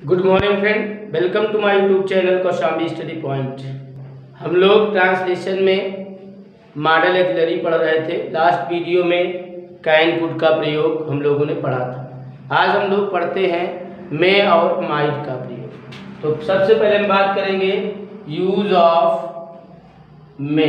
Good morning friend, welcome to my YouTube channel Kaushambi study point. हम लोग translation में modal auxiliary पढ़ रहे थे। लास्ट वीडियो में कैन कुड का प्रयोग हम लोगों ने पढ़ा था। आज हम लोग पढ़ते हैं मे और माइट का प्रयोग। तो सबसे पहले हम बात करेंगे यूज ऑफ मे।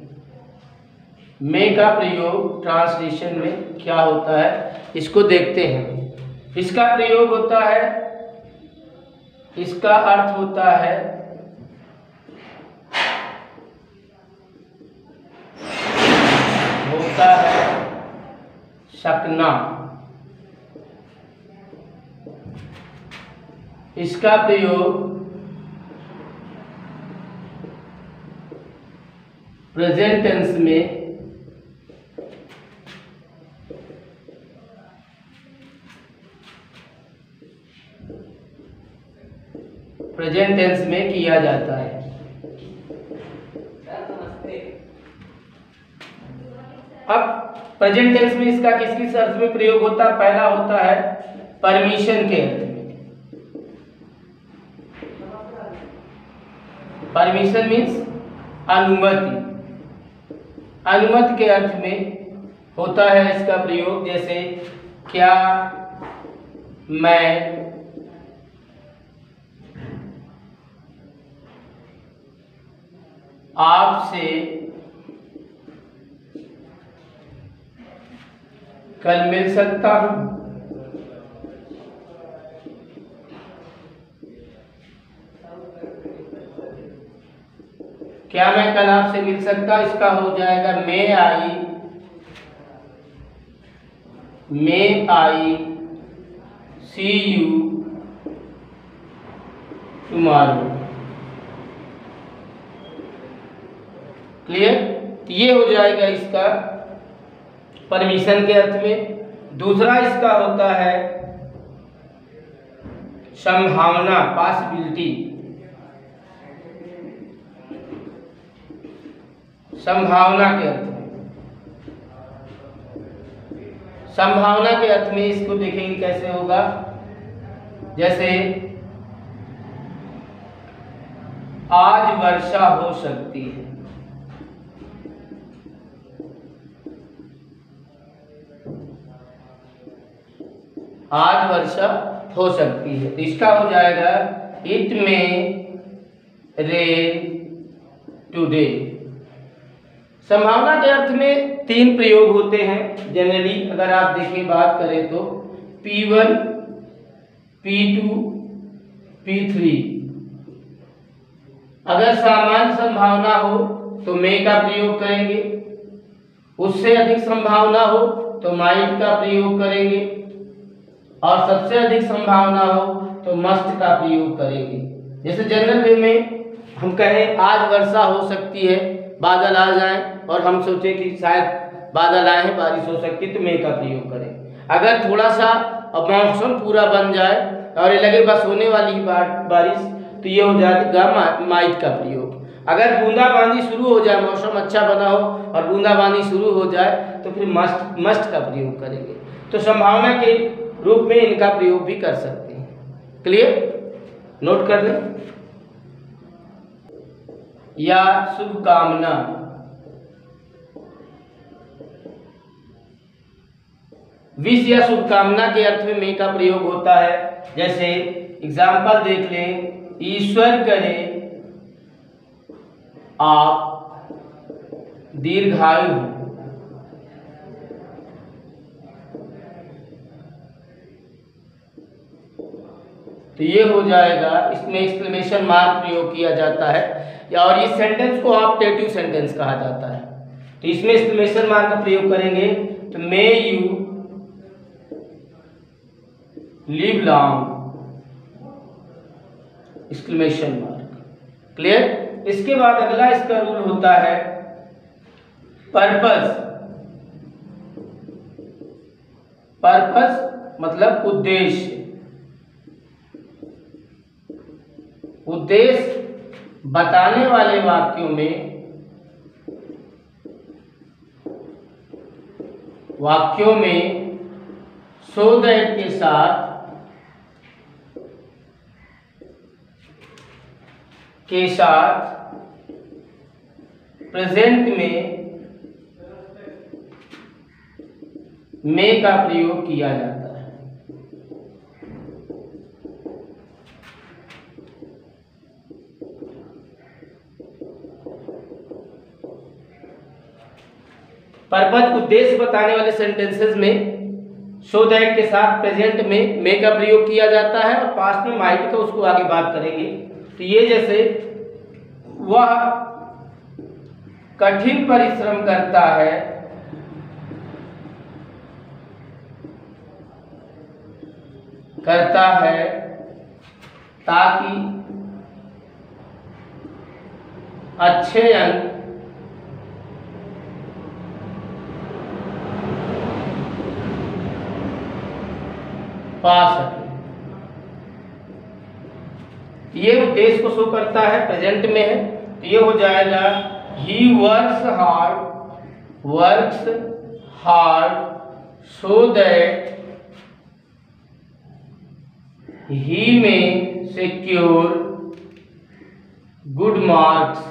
मे का प्रयोग ट्रांसलेशन में क्या होता है इसको देखते हैं। इसका प्रयोग होता है, इसका अर्थ होता है सकना। इसका प्रयोग प्रेजेंट टेंस में किया जाता है। अब प्रेजेंट टेंस में इसका किस किस अर्थ में प्रयोग होता है? पहला होता है परमिशन के अर्थ में। परमिशन मीन्स अनुमति। अनुमति के अर्थ में होता है इसका प्रयोग। जैसे क्या मैं आपसे कल मिल सकता हूं? क्या मैं कल आपसे मिल सकता? इसका हो जाएगा may I see you tomorrow. Clear? ये हो जाएगा इसका परमिशन के अर्थ में। दूसरा इसका होता है संभावना, पॉसिबिलिटी। संभावना के अर्थ में, संभावना के अर्थ में इसको देखेंगे कैसे होगा। जैसे आज वर्षा हो सकती है। आज वर्षा हो सकती है। तो इसका हो जाएगा इट में रेन टुडे। संभावना के अर्थ में तीन प्रयोग होते हैं जनरली। अगर आप देखिए बात करें तो P1, P2, P3। अगर सामान्य संभावना हो तो मे का प्रयोग करेंगे, उससे अधिक संभावना हो तो माइट का प्रयोग करेंगे, और सबसे अधिक संभावना हो तो मस्ट का प्रयोग करेंगे। जैसे जनरल वे में हम कहें आज वर्षा हो सकती है, बादल आ जाएं और हम सोचें कि शायद बादल आए हैं, बारिश हो सकती है, तो मे का प्रयोग करें। अगर थोड़ा सा अब मौसम पूरा बन जाए और ये लगे बस होने वाली ही बारिश, तो ये हो जाएगा माइट का प्रयोग। अगर बूंदाबांदी शुरू हो जाए, मौसम अच्छा बना हो और बूंदाबांदी शुरू हो जाए, तो फिर मस्ट का प्रयोग करेंगे। तो संभावना के रूप में इनका प्रयोग भी कर सकते हैं। क्लियर? नोट कर लें। या शुभकामना। विश या शुभकामना के अर्थ में मे का प्रयोग होता है। जैसे एग्जाम्पल देख लें, ईश्वर करे आप दीर्घायु हो। तो ये हो जाएगा, इसमें एक्सक्लेमेशन मार्क प्रयोग किया जाता है, और इस सेंटेंस को ऑप्टेटिव सेंटेंस कहा जाता है। तो इसमें एक्सक्लेमेशन मार्क का प्रयोग करेंगे तो may you live long, exclamation mark. Clear? इसके बाद अगला इसका रूल होता है पर्पस। पर्पस मतलब उद्देश्य। उद्देश्य बताने वाले वाक्यों में वाक्यों में सो दैट के साथ के साथ प्रेजेंट में मे का प्रयोग किया जाता है। पर्पज उद्देश्य बताने वाले सेंटेंसेस में सो दैट के साथ प्रेजेंट में मे का प्रयोग किया जाता है और पास्ट में माइट का, उसको आगे बात करेंगे। तो ये जैसे वह कठिन परिश्रम करता है ताकि अच्छे अंक पा सके। ये उद्देश्य को शो करता है, प्रेजेंट में है, तो ये हो जाएगा he works hard so that he may secure good marks,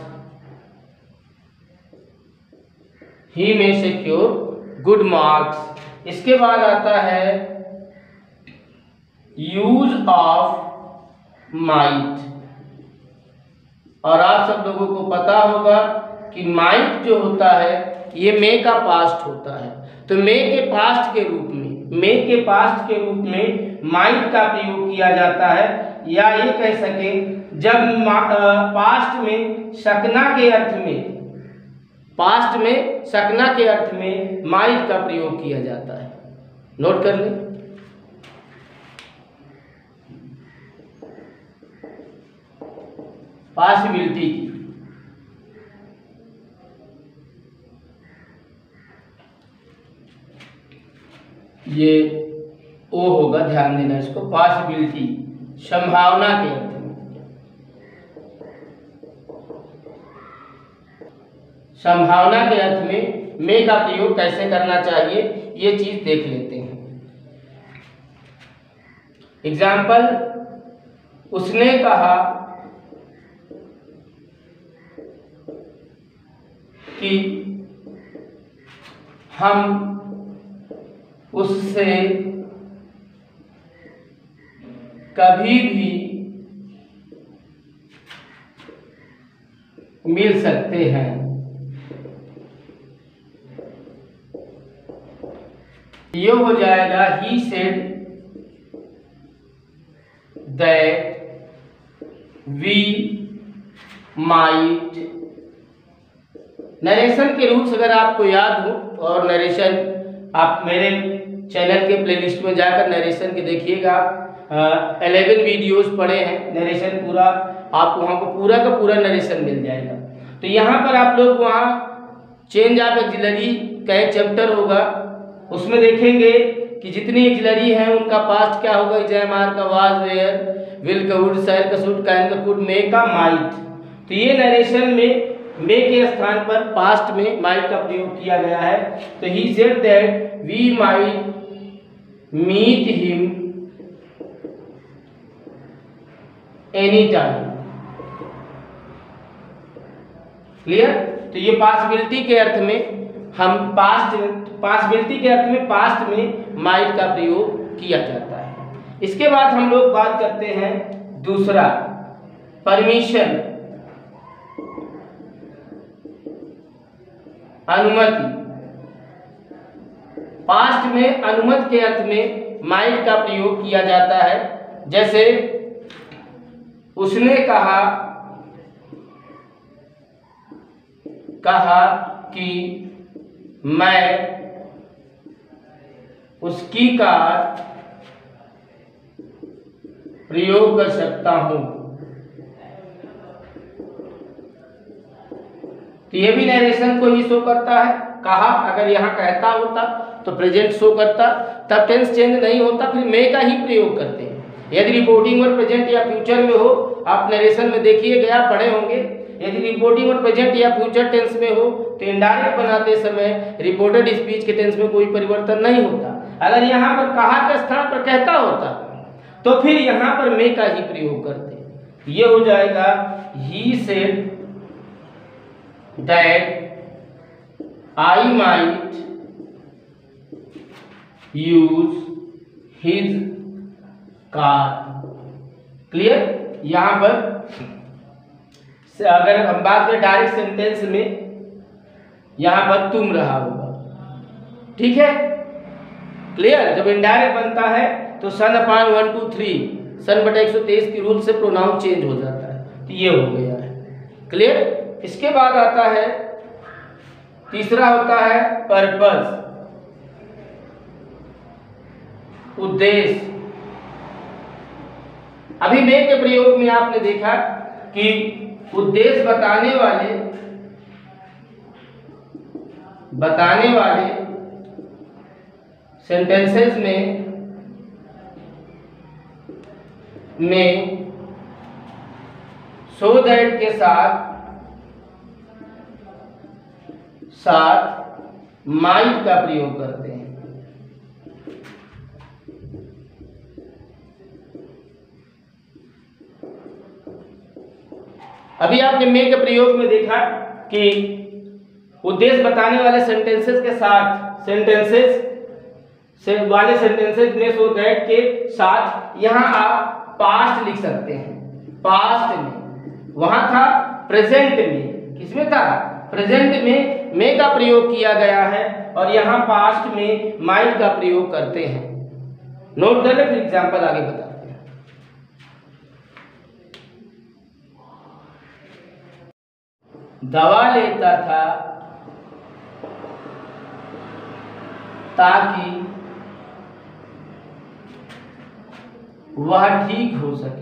he may secure good marks। इसके बाद आता है यूज ऑफ माइट, और आप सब लोगों को पता होगा कि माइट जो होता है ये मे का पास्ट होता है। तो मे के पास्ट के रूप में माइट का प्रयोग किया जाता है, या ये कह सके जब पास्ट में सकना के अर्थ में माइट का प्रयोग किया जाता है। नोट कर लें। पॉसिबिलिटी की ये ओ होगा, ध्यान देना इसको। पॉसिबिलिटी संभावना के अर्थ में, संभावना के अर्थ में मे का प्रयोग कैसे करना चाहिए ये चीज देख लेते हैं। एग्जाम्पल, उसने कहा कि हम उससे कभी भी मिल सकते हैं। ये हो जाएगा he said that we might. Narration के रूल्स अगर आपको याद हो, और नरेशन आप मेरे चैनल के प्लेलिस्ट में जाकर नरेशन के देखिएगा, 11 वीडियोस पड़े हैं नरेशन पूरा, आपको वहाँ को पूरा का पूरा नरेशन मिल जाएगा। तो यहाँ पर आप लोग वहाँ चेंज ऑफ एक्सिलरी का एक चैप्टर होगा, उसमें देखेंगे कि जितनी एक्सिलरी हैं उनका पास्ट क्या होगा। जयमार का वाज, वेयर, विल का वुड, शैल का शुड, कैन का कुड, मे का माइट। तो ये नरेशन में मे के स्थान पर पास्ट में माइट का प्रयोग किया गया है। तो he said that we might meet him any time. Clear? तो ये पॉसिबिलिटी के अर्थ में हम पॉसिबिलिटी के अर्थ में पास्ट में माइट का प्रयोग किया जाता है। इसके बाद हम लोग बात करते हैं दूसरा, परमिशन, अनुमति। पास्ट में अनुमति के अर्थ में माइट का प्रयोग किया जाता है। जैसे उसने कहा कि मैं उसकी कार प्रयोग कर सकता हूं। तो ये भी नरेशन को ही शो करता है। कहा अगर यहाँ कहता होता तो प्रेजेंट शो करता, तब टेंस चेंज नहीं होता, फिर मे का ही प्रयोग करते हैं। यदि रिपोर्टिंग और प्रेजेंट या फ्यूचर में हो, आप नरेशन में देखिए गया पढ़े होंगे, यदि रिपोर्टिंग और प्रेजेंट या फ्यूचर टेंस में हो तो इनडायरेक्ट बनाते समय रिपोर्टेड स्पीच के टेंस में कोई परिवर्तन नहीं होता। अगर यहाँ पर कहा के स्थान पर कहता होता तो फिर यहाँ पर मे का ही प्रयोग करते। ये हो जाएगा he said that I might use his car. Clear. यहां पर अगर हम बात करें डायरेक्ट सेंटेंस में, यहां पर तुम रहा होगा, ठीक है। क्लियर। जब इनडायरेक्ट बनता है तो सन अपान 1 2 3 सन बटा 123 की रूल से प्रोनाउन चेंज हो जाता है, तो ये हो गया है। क्लियर। इसके बाद आता है तीसरा होता है पर्पस, उद्देश्य। अभी मे के प्रयोग में आपने देखा कि उद्देश्य बताने वाले सेंटेंसेस में सो दैट के साथ माइट का प्रयोग करते हैं। अभी आपने मे के प्रयोग में देखा कि उद्देश्य बताने वाले सेंटेंसेस के साथ सेंटेंसेस में सो दैट के साथ यहां आप पास्ट लिख सकते हैं। पास्ट में वहां था प्रेजेंट में, किसमें था? प्रेजेंट में मे का प्रयोग किया गया है और यहां पास्ट में माइट का प्रयोग करते हैं। नोट कर ले, फिर एग्जांपल आगे बताते हैं। दवा लेता था ताकि वह ठीक हो सके।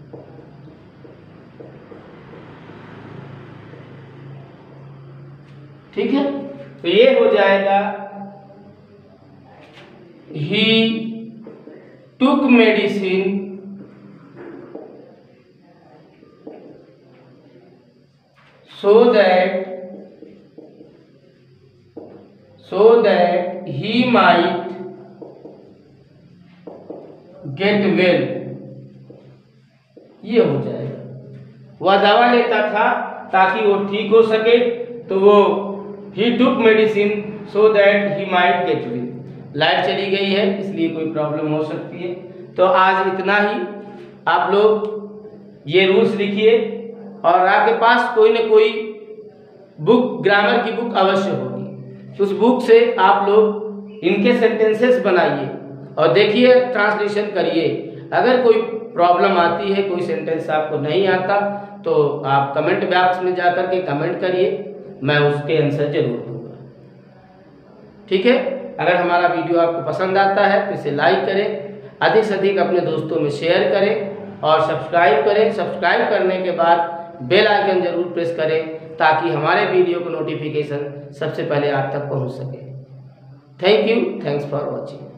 ठीक है, तो ये हो जाएगा he took medicine so that he might get well। ये हो जाएगा। वह दवा लेता था ताकि वो ठीक हो सके, तो वो he took medicine so that he might get well। Light चली गई है इसलिए कोई प्रॉब्लम हो सकती है। तो आज इतना ही। आप लोग ये रूल्स लिखिए और आपके पास कोई न कोई बुक, ग्रामर की बुक अवश्य होगी, तो उस बुक से आप लोग इनके सेंटेंसेस बनाइए और देखिए, ट्रांसलेशन करिए। अगर कोई प्रॉब्लम आती है, कोई सेंटेंस आपको नहीं आता, तो आप कमेंट बॉक्स में जाकर के कमेंट करिए, मैं उसके आंसर जरूर दूंगा। ठीक है। अगर हमारा वीडियो आपको पसंद आता है तो इसे लाइक करें, अधिक से अधिक अपने दोस्तों में शेयर करें और सब्सक्राइब करें। सब्सक्राइब करने के बाद बेल आइकन जरूर प्रेस करें ताकि हमारे वीडियो को नोटिफिकेशन सबसे पहले आप तक पहुंच सके। Thank you, thanks for watching.